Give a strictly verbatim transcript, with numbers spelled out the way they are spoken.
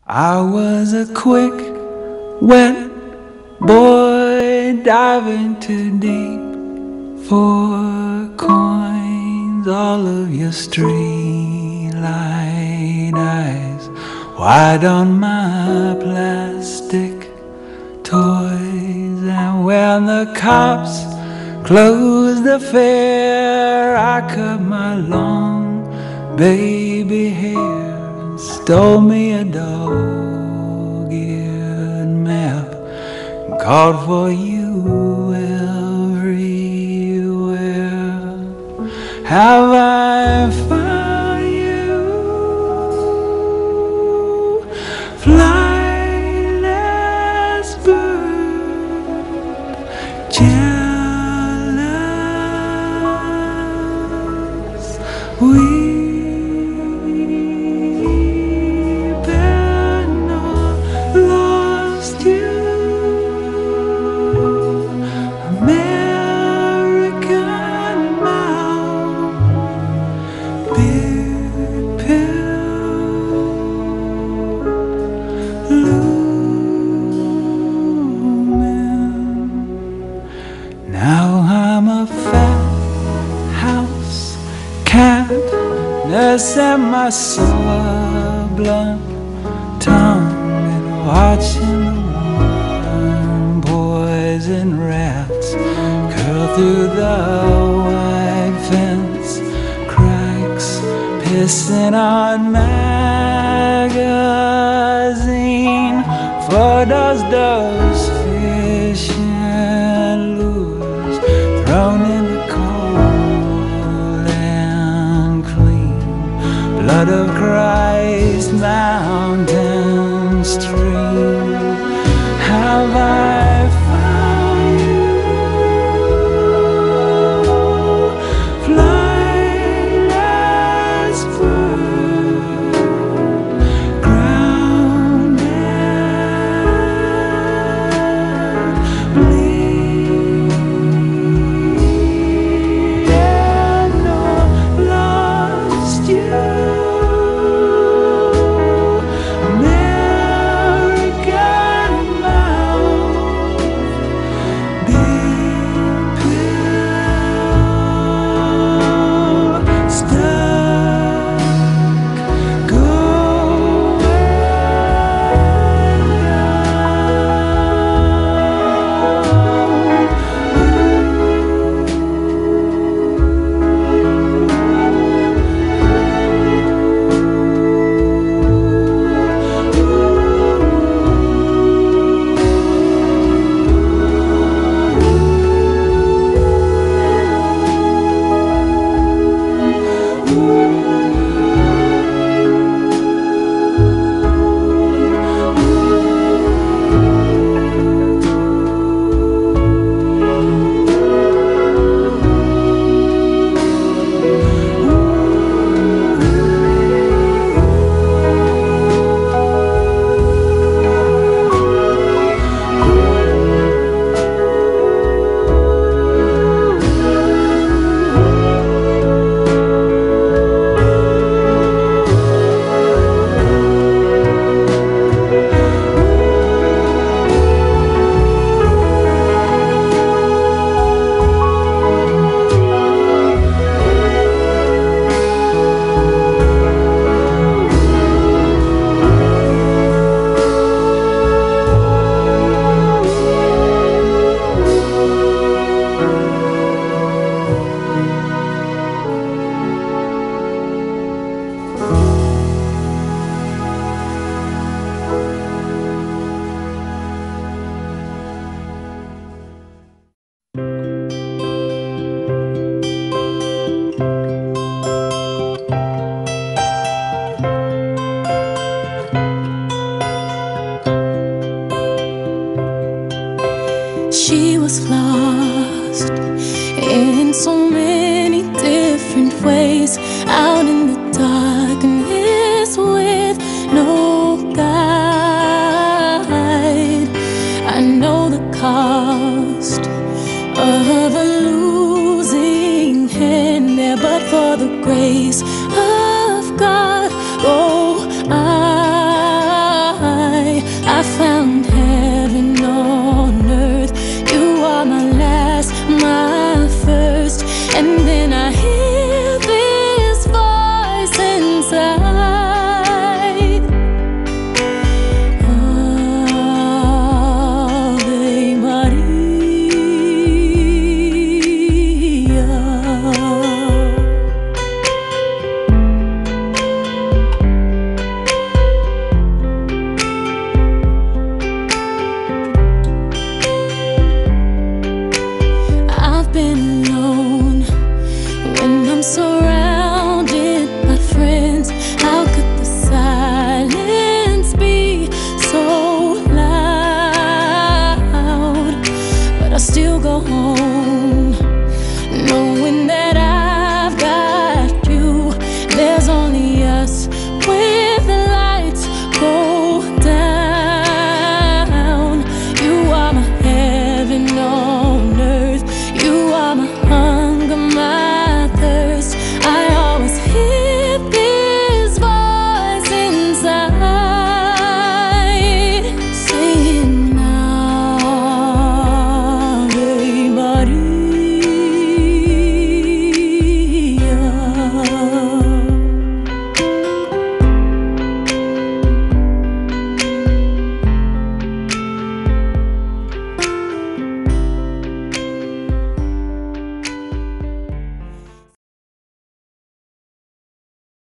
I was a quick, wet boy diving too deep for coins. All of your streetlight eyes wide on my plastic toys. And when the cops closed the fair, I cut my long baby hair, stole me a dog-eared map, and called for you everywhere. Have I found you, flightless bird, jealous? We Now I'm a fat house cat, nursing my sore blunt tongue and watching the warm poison rats curl through the white fence cracks, pissing on magazine photos, those fish and lures thrown in the cold and clean blood of Christ mountain stream.